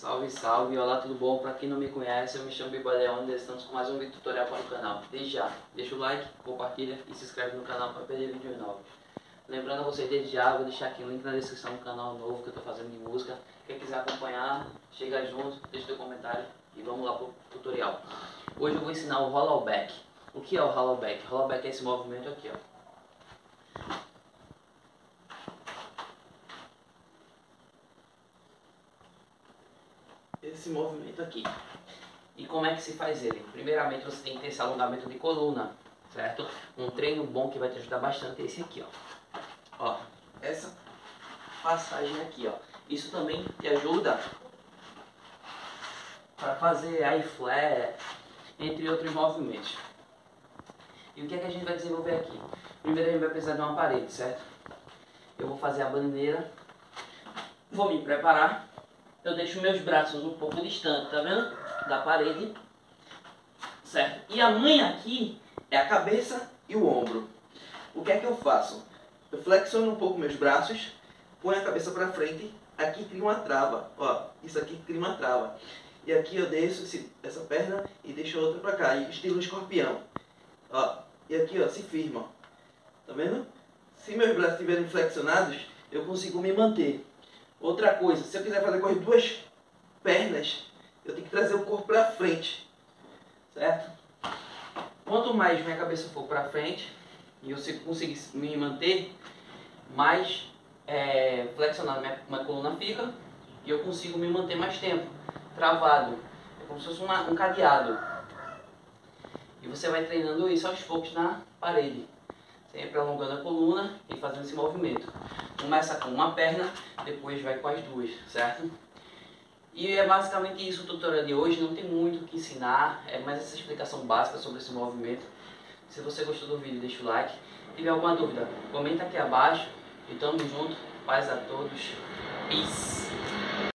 Salve, salve, olá, tudo bom? Pra quem não me conhece, eu me chamo Bibaleão e estamos com mais um vídeo tutorial para o canal. Desde já, deixa o like, compartilha e se inscreve no canal para perder vídeos novos. Lembrando a vocês, desde já, vou deixar aqui o link na descrição do canal novo que eu tô fazendo de música. Quem quiser acompanhar, chega junto, deixa teu comentário e vamos lá pro tutorial. Hoje eu vou ensinar o hollowback. O que é o hollowback? Hollowback é esse movimento aqui, ó. Esse movimento aqui. E como é que se faz ele? Primeiramente você tem que ter esse alongamento de coluna, certo? Um treino bom que vai te ajudar bastante é esse aqui, ó. Essa passagem aqui, ó. Isso também te ajuda para fazer high flare, entre outros movimentos. E o que é que a gente vai desenvolver aqui? Primeiro a gente vai precisar de uma parede, certo? Eu vou fazer a bandeira, vou me preparar. Eu deixo meus braços um pouco distantes, tá vendo? Da parede, certo? E a manha aqui é a cabeça e o ombro. O que é que eu faço? Eu flexiono um pouco meus braços, ponho a cabeça para frente, aqui cria uma trava, ó, isso aqui cria uma trava. E aqui eu desço essa perna e deixo a outra para cá, estilo escorpião. Ó, e aqui ó, se firma, tá vendo? Se meus braços estiverem flexionados, eu consigo me manter. Outra coisa, se eu quiser fazer com as duas pernas, eu tenho que trazer o corpo para frente, certo? Quanto mais minha cabeça for para frente e eu conseguir me manter, mais flexionado minha coluna fica e eu consigo me manter mais tempo, travado. É como se fosse um cadeado. E você vai treinando isso aos poucos na parede, sempre alongando a coluna e fazendo esse movimento. Começa com uma perna, depois vai com as duas, certo? E é basicamente isso o tutorial de hoje, não tem muito o que ensinar, é mais essa explicação básica sobre esse movimento. Se você gostou do vídeo, deixa o like. Se tiver alguma dúvida, comenta aqui abaixo. E tamo junto, paz a todos, peace!